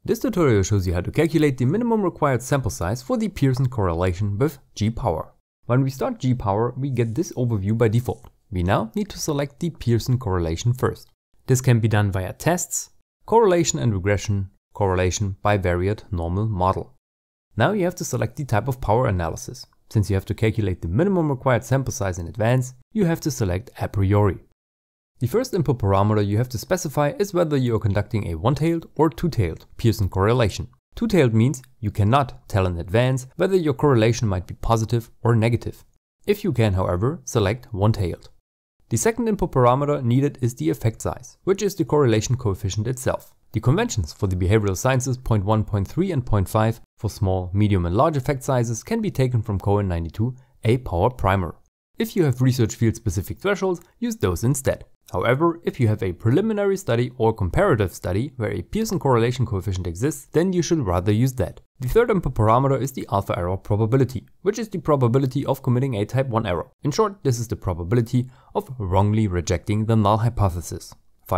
This tutorial shows you how to calculate the minimum required sample size for the Pearson correlation with g-power. When we start g-power, we get this overview by default. We now need to select the Pearson correlation first. This can be done via tests, correlation and regression, correlation bivariate normal model. Now you have to select the type of power analysis. Since you have to calculate the minimum required sample size in advance, you have to select a priori. The first input parameter you have to specify is whether you are conducting a one-tailed or two-tailed Pearson correlation. Two-tailed means you cannot tell in advance whether your correlation might be positive or negative. If you can, however, select one-tailed. The second input parameter needed is the effect size, which is the correlation coefficient itself. The conventions for the behavioral sciences 0.1, 0.3 and 0.5 for small, medium and large effect sizes can be taken from Cohen 92, a power primer. If you have research field specific thresholds, use those instead. However, if you have a preliminary study or comparative study where a Pearson correlation coefficient exists, then you should rather use that. The third input parameter is the alpha error probability, which is the probability of committing a type 1 error. In short, this is the probability of wrongly rejecting the null hypothesis.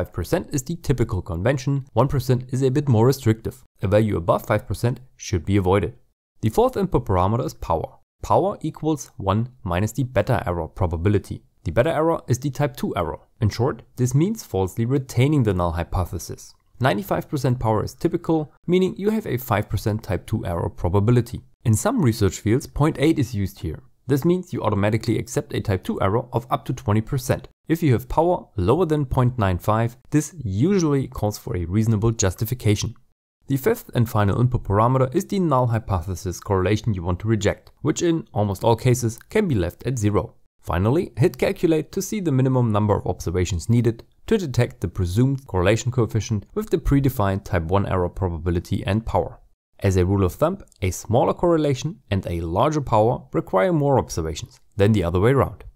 5% is the typical convention, 1% is a bit more restrictive. A value above 5% should be avoided. The fourth input parameter is power. Power equals 1 minus the beta error probability. The beta error is the type 2 error. In short, this means falsely retaining the null hypothesis. 95% power is typical, meaning you have a 5% type 2 error probability. In some research fields, 0.8 is used here. This means you automatically accept a type 2 error of up to 20%. If you have power lower than 0.95, this usually calls for a reasonable justification. The fifth and final input parameter is the null hypothesis correlation you want to reject, which in almost all cases can be left at 0. Finally, hit calculate to see the minimum number of observations needed to detect the presumed correlation coefficient with the predefined type 1 error probability and power. As a rule of thumb, a smaller correlation and a larger power require more observations than the other way around.